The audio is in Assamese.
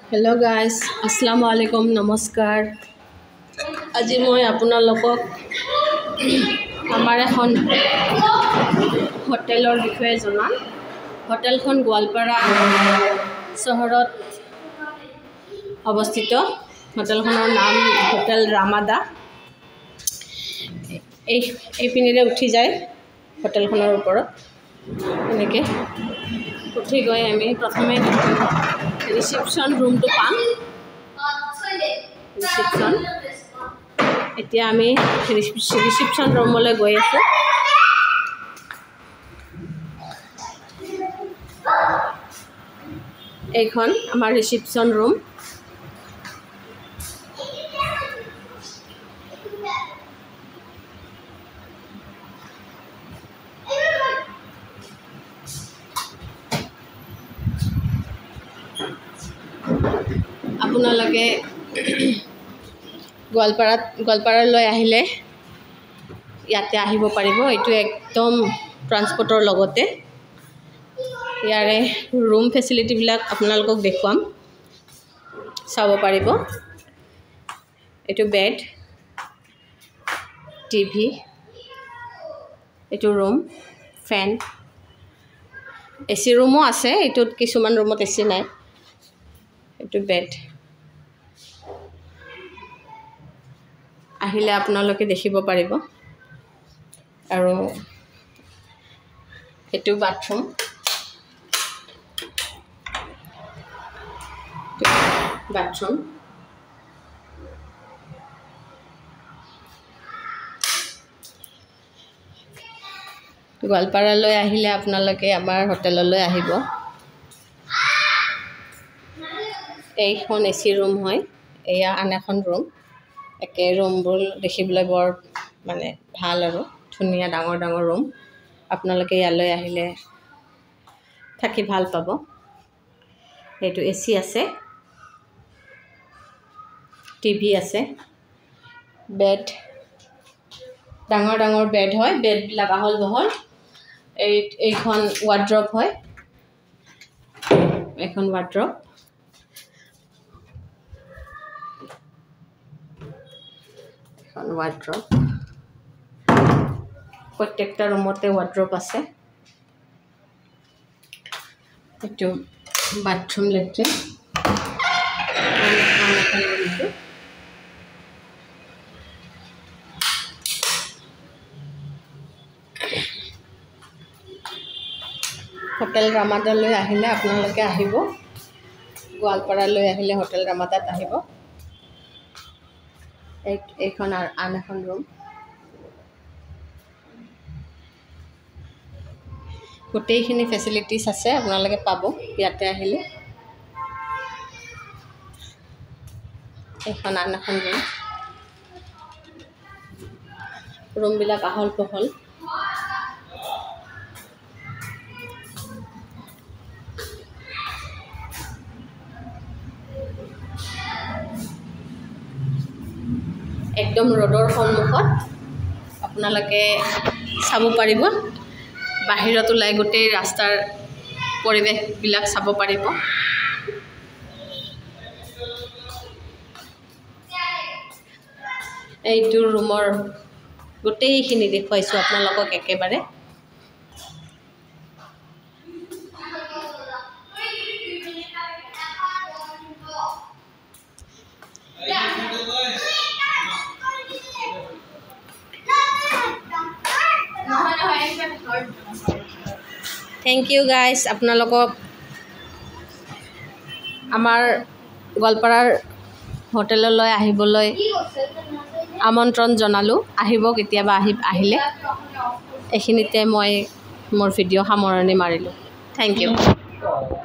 Hello guys, Assalamu alaikum, namaskar. আজি মই আপোনালোকক আমাৰ এখন হোটেলৰ বিষয়ে জনাম। হোটেলখন গোৱালপাৰা চহৰত অৱস্থিত। হোটেলখনৰ নাম হোটেল ৰামাদা। এই পিনেৰে উঠি যায় হোটেলখনৰ ওপৰত। এনেকৈ উঠি গৈ আমি প্ৰথমে ৰিসেপশন ৰুমটো পাম। ৰিসেপশন এতিয়া আমি ৰিসেপশন ৰুমলৈ গৈ আছো। এইখন আমাৰ ৰিসেপশন ৰুম। আপোনালোকে গোৱালপাৰালৈ আহিলে ইয়াতে আহিব পাৰিব। এইটো একদম ট্ৰান্সপৰ্টৰ লগতে। ইয়াৰে ৰুম ফেচিলিটিবিলাক আপোনালোকক দেখুৱাম, চাব পাৰিব। এইটো বেড, টিভি, এইটো ৰুম, ফেন, এচি ৰুমো আছে। এইটোত কিছুমান ৰুমত এচি নাই। এইটো বেড। আহিলে আপোনালোকে দেখিব পাৰিব। আৰু এইটো বাথৰুম। গোৱালপাৰালৈ আহিলে আপোনালোকে আমাৰ হোটেললৈ আহিব। এইখন এচি ৰুম হয়। এয়া আন এখন ৰুম। একে ৰুমবোৰ দেখিবলৈ বৰ ভাল আৰু ধুনীয়া ডাঙৰ ডাঙৰ ৰুম। আপোনালোকে ইয়ালৈ আহিলে থাকি ভাল পাব। এইটো এচি আছে, টিভি আছে, বেড, ডাঙৰ ডাঙৰ বেড হয়। বেডবিলাক আহল বহল। এইখন ৱাৰ্ড্ৰপ হয়। এখন ৱাৰ্ড্ৰপ। প্ৰত্যেকটা ৰুমতে ৱাৰ্ড্ৰপ আছে। এইটো বাথৰুম, লেট্ৰিন। হোটেল ৰামাদালৈ আহিলে আপোনালোকে আহিব। গোৱালপাৰালৈ আহিলে হোটেল ৰামাদাত আহিব। এইখন আন এখন ৰুম। গোটেইখিনি ফেচিলিটিছ আছে, আপোনালোকে পাব ইয়াতে আহিলে। এইখন আন এখন ৰুম। ৰুমবিলাক আহল বহল। একদম ৰ'দৰ সন্মুখত আপোনালোকে চাব পাৰিব। বাহিৰত ওলাই গোটেই ৰাস্তাৰ পৰিৱেশবিলাক চাব পাৰিব। এইটো ৰুমৰ গোটেইখিনি দেখুৱাইছোঁ আপোনালোকক একেবাৰে। Thank you guys. আপোনালোকক আমাৰ গোৱালপাৰাৰ হোটেললৈ আহিবলৈ আমন্ত্ৰণ জনালোঁ। আহিব কেতিয়াবা আহিলে। এইখিনিতে মই মোৰ ভিডিঅ' সামৰণি মাৰিলোঁ। Thank U.